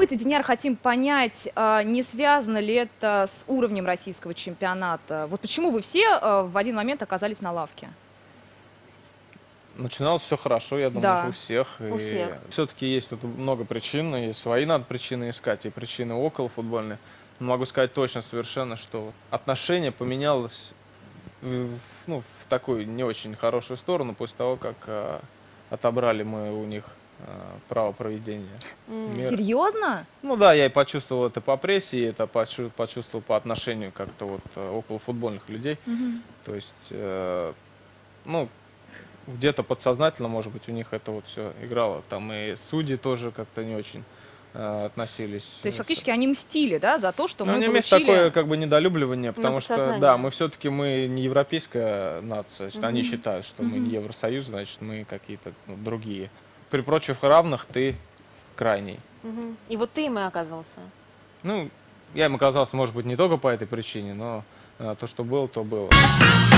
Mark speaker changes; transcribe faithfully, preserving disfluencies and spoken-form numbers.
Speaker 1: мы-то, Диняр, хотим понять, а, не связано ли это с уровнем российского чемпионата? Вот почему вы все а, в один момент оказались на лавке?
Speaker 2: Начиналось все хорошо, я думаю,
Speaker 1: Да.
Speaker 2: у всех.
Speaker 3: У всех.
Speaker 2: Все-таки есть тут много причин, и свои надо причины искать, и причины около футбольные. Но могу сказать точно совершенно, что отношение поменялось в, ну, в такую не очень хорошую сторону после того, как а, отобрали мы у них а, право проведения мира.
Speaker 1: Серьезно?
Speaker 2: Ну да, я и почувствовал это по прессе, и это почу- почувствовал по отношению как-то вот а, около футбольных людей.
Speaker 1: Мгм.
Speaker 2: То есть, э, ну, где-то подсознательно, может быть, у них это вот все играло. Там и судьи тоже как-то не очень э, относились.
Speaker 1: То есть фактически они мстили, да, за то, что
Speaker 2: Ну,
Speaker 1: мы
Speaker 2: не имеется
Speaker 1: получили...
Speaker 2: такое как бы недолюбливание, потому что,
Speaker 3: подсознание.
Speaker 2: да, мы все-таки мы не европейская нация, значит, они
Speaker 1: Мгм.
Speaker 2: считают, что мы не
Speaker 1: Мгм.
Speaker 2: Евросоюз, значит, мы какие-то ну, другие. При прочих равных ты крайний.
Speaker 3: Мгм. И вот ты им и оказался.
Speaker 2: Ну, я им оказался, может быть, не только по этой причине, но э, то, что было, то было.